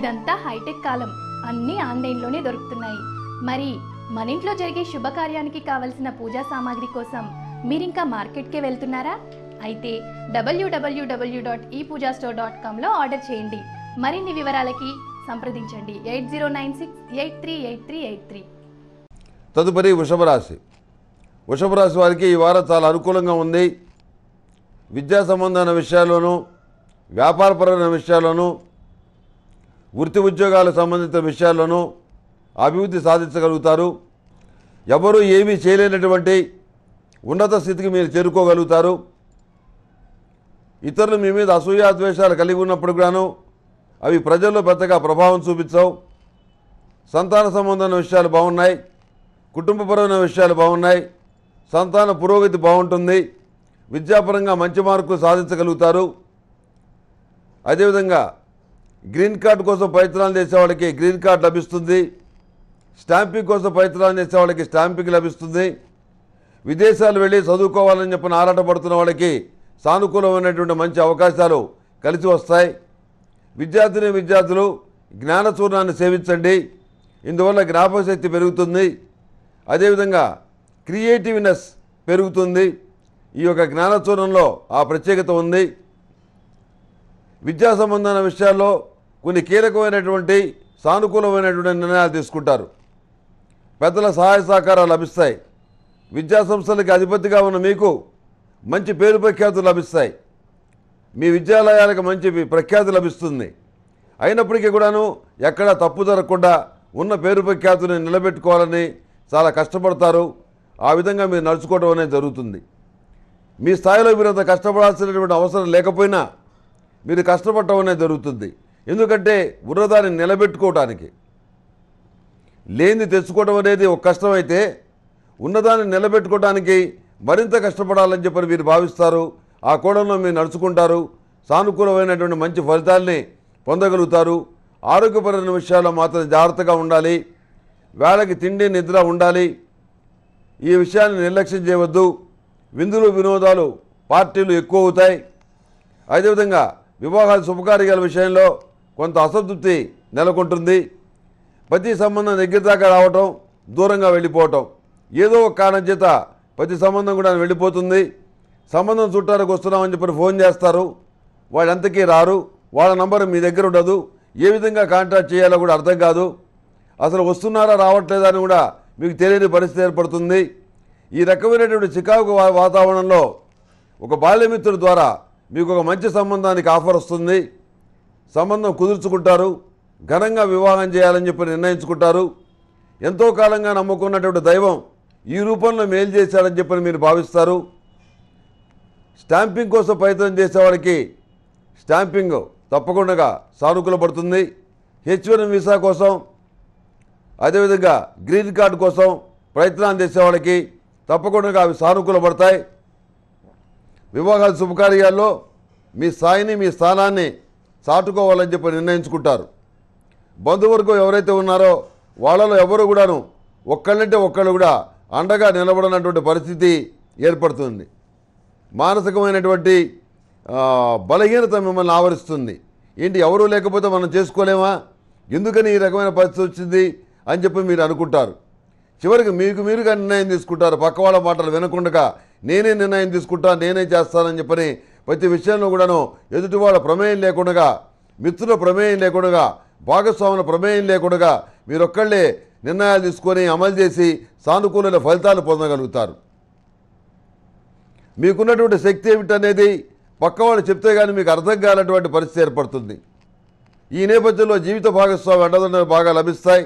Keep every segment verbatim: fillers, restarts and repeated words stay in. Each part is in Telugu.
ఇదంతా హైటెక్ కాలం, అన్నీ ఆన్లైన్లోనే దొరుకుతున్నాయి. మరి మన ఇంట్లో జరిగే శుభకార్యానికి కావలసిన పూజా సామాగ్రి కోసం మీరింకా మార్కెట్కే వెళ్తున్నారా? అయితే డబ్ల్యూడబ్ల్యూడబ్ల్యూ dot e Puja store dot కామ్లో ఆర్డర్ చేయండి. మరిన్ని వివరాలకి సంప్రదించండి eight zero nine six eight three eight three eight three. తదుపరి వృషభ రాశి. వృషభ రాశి వారికి ఈ వారం చాలా అనుకూలంగా ఉంది. విద్యా సంబంధమైన విషయాల్లోనూ, వ్యాపారపరమైన విషయాల్లోనూ, వృత్తి ఉద్యోగాలకు సంబంధించిన విషయాల్లోనూ అభివృద్ధి సాధించగలుగుతారు. ఎవరూ ఏమీ చేయలేనటువంటి ఉన్నత స్థితికి మీరు చేరుకోగలుగుతారు. ఇతరులు మీ మీద అసూయాద్వేషాలు కలిగి ఉన్నప్పుడు కూడాను అవి ప్రజల్లో పెద్దగా ప్రభావం చూపించవు. సంతాన సంబంధమైన విషయాలు బాగున్నాయి, కుటుంబపరమైన విషయాలు బాగున్నాయి, సంతాన పురోగతి బాగుంటుంది, విద్యాపరంగా మంచి మార్కులు సాధించగలుగుతారు. అదేవిధంగా గ్రీన్ కార్డు కోసం ప్రయత్నాలు చేసే వాళ్ళకి గ్రీన్ కార్డు లభిస్తుంది. స్టాంపింగ్ కోసం ప్రయత్నాలు చేసే వాళ్ళకి స్టాంపింగ్ లభిస్తుంది. విదేశాలు వెళ్ళి చదువుకోవాలని చెప్పిన ఆరాటపడుతున్న వాళ్ళకి సానుకూలమైనటువంటి మంచి అవకాశాలు కలిసి వస్తాయి. విద్యార్థిని విద్యార్థులు జ్ఞానచూర్ణాన్ని సేవించండి, ఇందువల్ల జ్ఞాపకశక్తి పెరుగుతుంది. అదేవిధంగా క్రియేటివ్నెస్ పెరుగుతుంది. ఈ యొక్క జ్ఞానచూర్ణంలో ఆ ప్రత్యేకత ఉంది. విద్యా సంబంధమైన విషయాల్లో కొన్ని కీలకమైనటువంటి సానుకూలమైనటువంటి నిర్ణయాలు తీసుకుంటారు. పెద్దల సహాయ సహకారాలు లభిస్తాయి. విద్యా సంస్థలకి అధిపతిగా ఉన్న మీకు మంచి పేరు ప్రఖ్యాతులు లభిస్తాయి. మీ విద్యాలయాలకు మంచి ప్రఖ్యాతి లభిస్తుంది. అయినప్పటికీ కూడాను ఎక్కడా తప్పు జరగకుండా ఉన్న పేరు ప్రఖ్యాతుని నిలబెట్టుకోవాలని చాలా కష్టపడతారు. ఆ విధంగా మీరు నడుచుకోవడం అనేది జరుగుతుంది. మీ స్థాయిలో మీరు అంత కష్టపడాల్సినటువంటి అవసరం లేకపోయినా మీరు కష్టపడటం అనేది జరుగుతుంది. ఎందుకంటే ఉన్నదాన్ని నిలబెట్టుకోవటానికి, లేనిది తెచ్చుకోవడం అనేది ఒక కష్టమైతే ఉన్నదాన్ని నిలబెట్టుకోవడానికి మరింత కష్టపడాలని చెప్పని మీరు భావిస్తారు. ఆ కోణంలో మీరు నడుచుకుంటారు. సానుకూలమైనటువంటి మంచి ఫలితాల్ని పొందగలుగుతారు. ఆరోగ్యపరమైన విషయాల్లో మాత్రం జాగ్రత్తగా ఉండాలి. వేళకి తిండి నిద్ర ఉండాలి. ఈ విషయాన్ని నిర్లక్ష్యం చేయవద్దు. విందులు వినోదాలు పార్టీలు ఎక్కువ అవుతాయి. అదేవిధంగా వివాహాల శుభకార్యాల విషయంలో కొంత అసంతృప్తి నెలకొంటుంది. ప్రతి సంబంధం దగ్గర దాకా రావటం, దూరంగా వెళ్ళిపోవటం, ఏదో ఒక కారణం చేత ప్రతి సంబంధం కూడా వెళ్ళిపోతుంది. సంబంధం చుట్టాలకు వస్తున్నామని చెప్పి ఫోన్ చేస్తారు, వాళ్ళు ఎంతకీ రారు. వాళ్ళ నంబర్ మీ దగ్గర ఉండదు. ఏ విధంగా కాంటాక్ట్ చేయాలో కూడా అర్థం కాదు. అసలు వస్తున్నారా రావట్లేదా అని కూడా మీకు తెలియని పరిస్థితి ఏర్పడుతుంది. ఈ రకమైనటువంటి చికాకు వాతావరణంలో ఒక బాల్యమిత్రుడి ద్వారా మీకు ఒక మంచి సంబంధానికి ఆఫర్ వస్తుంది. సంబంధం కుదుర్చుకుంటారు. ఘనంగా వివాహం చేయాలని చెప్పి నిర్ణయించుకుంటారు. ఎంతో కాలంగా నమ్ముకున్నటువంటి దైవం ఈ రూపంలో మేలు చేశాడని చెప్పి మీరు భావిస్తారు. స్టాంపింగ్ కోసం ప్రయత్నం చేసేవాడికి స్టాంపింగ్ తప్పకుండా సానుకూల పడుతుంది. హెచ్ వన్ వీసా కోసం, అదేవిధంగా గ్రీన్ కార్డు కోసం ప్రయత్నాలు చేసేవాళ్ళకి తప్పకుండా అవి సానుకూల పడతాయి. వివాహాల శుభకార్యాల్లో మీ స్థాయిని, మీ స్థానాన్ని చాటుకోవాలని చెప్పి నిర్ణయించుకుంటారు. బంధువర్గం ఎవరైతే ఉన్నారో వాళ్ళలో ఎవరు కూడాను ఒక్కళ్ళంటే ఒక్కళ్ళు కూడా అండగా నిలబడినటువంటి పరిస్థితి ఏర్పడుతుంది. మానసికమైనటువంటి బలహీనత మిమ్మల్ని ఆవరిస్తుంది. ఏంటి ఎవరూ లేకపోతే మనం చేసుకోలేమా, ఎందుకని ఈ రకమైన పరిస్థితి వచ్చింది అని చెప్పి మీరు అనుకుంటారు. చివరికి మీకు మీరుగా నిర్ణయం తీసుకుంటారు. పక్క వాళ్ళ మాటలు వినకుండా నేనే నిర్ణయం తీసుకుంటా, నేనే చేస్తానని చెప్పని ప్రతి విషయంలో కూడాను ఎదుటి వాళ్ళ ప్రమేయం లేకుండా, మిత్రుల ప్రమేయం లేకుండా, భాగస్వాముల ప్రమేయం లేకుండా మీరొక్కళ్ళే నిర్ణయాలు తీసుకొని అమలు చేసి సానుకూల ఫలితాలు పొందగలుగుతారు. మీకున్నటువంటి శక్తి ఏమిటనేది పక్క వాళ్ళు చెప్తే కానీ మీకు అర్థం కానటువంటి పరిస్థితి ఏర్పడుతుంది. ఈ నేపథ్యంలో జీవిత భాగస్వామి అండదండలు బాగా లభిస్తాయి.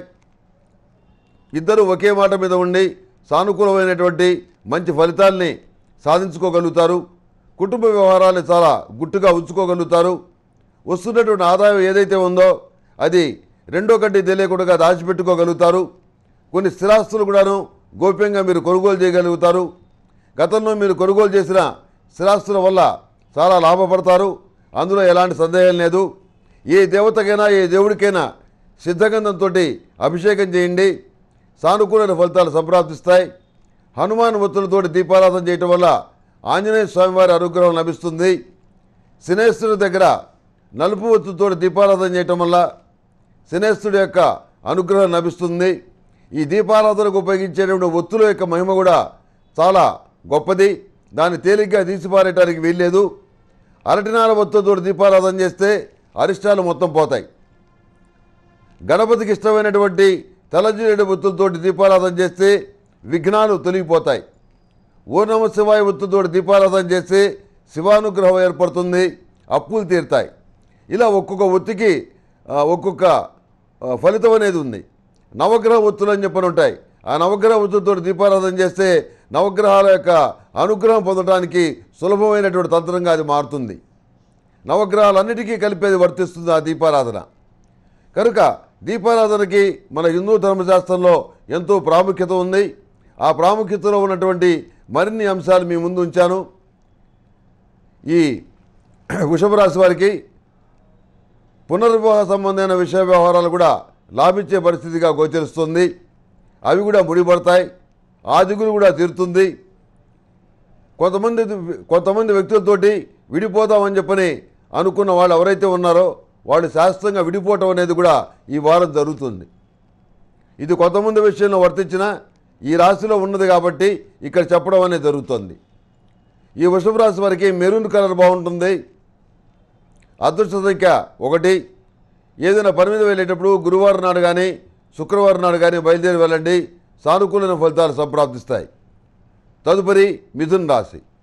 ఇద్దరు ఒకే మాట మీద ఉండి సానుకూలమైనటువంటి మంచి ఫలితాల్ని సాధించుకోగలుగుతారు. కుటుంబ వ్యవహారాన్ని చాలా గుట్టుగా ఉంచుకోగలుగుతారు. వస్తున్నటువంటి ఆదాయం ఏదైతే ఉందో అది రెండో కంటి తెలియకుండా దాచిపెట్టుకోగలుగుతారు. కొన్ని స్థిరాస్తులు కూడాను గోప్యంగా మీరు కొనుగోలు చేయగలుగుతారు. గతంలో మీరు కొనుగోలు చేసిన స్థిరాస్తుల వల్ల చాలా లాభపడతారు. అందులో ఎలాంటి సందేహం లేదు. ఏ దేవతకైనా ఏ దేవుడికైనా సిద్ధగంధంతో అభిషేకం చేయండి, సానుకూల ఫలితాలు సంప్రాప్తిస్తాయి. హనుమాన్ ఒత్తులతోటి దీపారాధన చేయటం వల్ల ఆంజనేయ స్వామివారి అనుగ్రహం లభిస్తుంది. శనేశ్వరుడి దగ్గర నలుపు ఒత్తులతోటి దీపారాధన చేయటం వల్ల శనేశ్వరుడు యొక్క అనుగ్రహం లభిస్తుంది. ఈ దీపారాధనకు ఉపయోగించేటువంటి ఒత్తుల యొక్క మహిమ కూడా చాలా గొప్పది. దాన్ని తేలిగ్గా తీసిపారేయడానికి వీల్లేదు. అరటినార ఒత్తుతో దీపారాధన చేస్తే అరిష్టాలు మొత్తం పోతాయి. గణపతికి ఇష్టమైనటువంటి తెల్లజిరేడు ఒత్తులతోటి దీపారాధన చేస్తే విఘ్నాలు తొలగిపోతాయి. ఓ నమ శివాయ ఒత్తుతో దీపారాధన చేస్తే శివానుగ్రహం ఏర్పడుతుంది, అప్పులు తీరుతాయి. ఇలా ఒక్కొక్క ఒత్తికి ఒక్కొక్క ఫలితం అనేది ఉంది. నవగ్రహ ఒత్తులు అని చెప్పని ఉంటాయి. ఆ నవగ్రహ ఒత్తులతో దీపారాధన చేస్తే నవగ్రహాల యొక్క అనుగ్రహం పొందడానికి సులభమైనటువంటి తంత్రంగా అది మారుతుంది. నవగ్రహాలన్నిటికీ కలిపేది వర్తిస్తుంది ఆ దీపారాధన. కనుక దీపారాధనకి మన హిందూ ధర్మశాస్త్రంలో ఎంతో ప్రాముఖ్యత ఉంది. ఆ ప్రాముఖ్యతలో ఉన్నటువంటి మరిన్ని అంశాలు మీ ముందు ఉంచాను. ఈ వృషభ రాశి వారికి పునర్వివాహ సంబంధమైన విషయ వ్యవహారాలు కూడా లాభించే పరిస్థితిగా గోచరిస్తుంది. అవి కూడా ముడిపడతాయి. ఆ దిగులు కూడా తీరుతుంది. కొంతమంది కొంతమంది వ్యక్తులతోటి విడిపోదామని చెప్పని అనుకున్న వాళ్ళు ఎవరైతే ఉన్నారో వాళ్ళు శాస్త్రంగా విడిపోవటం అనేది కూడా ఈ వారం జరుగుతుంది. ఇది కొంతమంది విషయంలో వర్తించినా ఈ రాశిలో ఉన్నది కాబట్టి ఇక్కడ చెప్పడం అనేది జరుగుతుంది. ఈ వృషభ రాశి వారికి మెరూన్ కలర్ బాగుంటుంది. అదృష్ట సంఖ్య ఒకటి. ఏదైనా పని మీద వెళ్ళేటప్పుడు గురువారం నాడు కానీ శుక్రవారం నాడు కానీ బయలుదేరి వెళ్ళండి. సానుకూలమైన ఫలితాలు సంప్రాప్తిస్తాయి. తదుపరి మిథున రాశి.